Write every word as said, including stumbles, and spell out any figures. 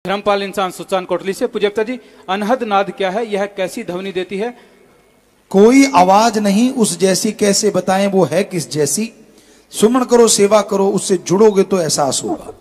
धर्मपाल इंसान सुचान कोटली से। पूज्यता जी, अनहद नाद क्या है, यह कैसी ध्वनि देती है? कोई आवाज नहीं उस जैसी, कैसे बताएं वो है किस जैसी। सुमन करो, सेवा करो, उससे जुड़ोगे तो एहसास होगा।